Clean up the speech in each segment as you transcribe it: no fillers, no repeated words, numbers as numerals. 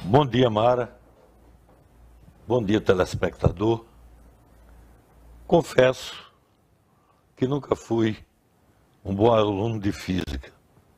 Bom dia, Mara. Bom dia, telespectador. Confesso que nunca fui um bom aluno de física.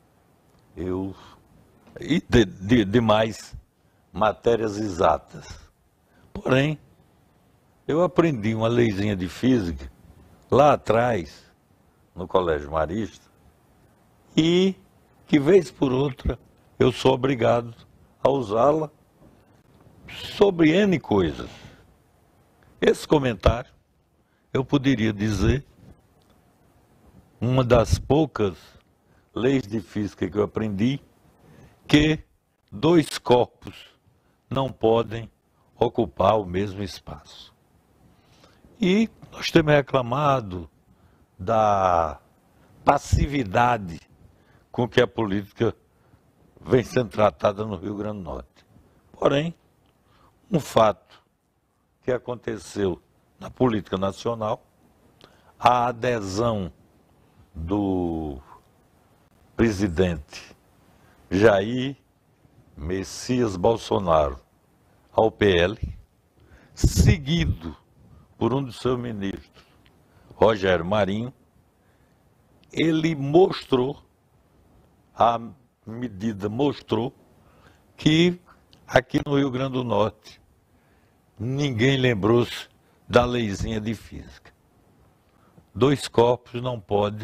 E demais matérias exatas. Porém, eu aprendi uma leizinha de física lá atrás, no Colégio Marista, e que vez por outra eu sou obrigado a usá-la sobre N coisas. Esse comentário, eu poderia dizer, uma das poucas leis de física que eu aprendi, que dois corpos não podem ocupar o mesmo espaço. E nós temos reclamado da passividade com que a política vem sendo tratada no Rio Grande do Norte. Porém, um fato que aconteceu na política nacional, a adesão do presidente Jair Messias Bolsonaro ao PL, seguido por um dos seus ministros, Rogério Marinho, ele mostrou, a medida mostrou que aqui no Rio Grande do Norte ninguém lembrou-se da leizinha de física. Dois corpos não podem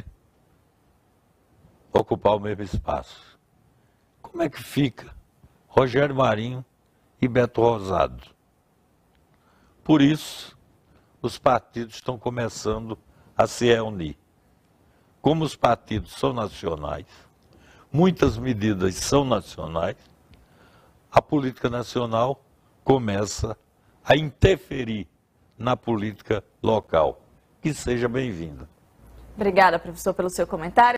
ocupar o mesmo espaço. Como é que fica Rogério Marinho e Beto Rosado? Por isso, os partidos estão começando a se reunir. Como os partidos são nacionais, muitas medidas são nacionais, a política nacional começa a interferir na política local. Que seja bem-vinda. Obrigada, professor, pelo seu comentário.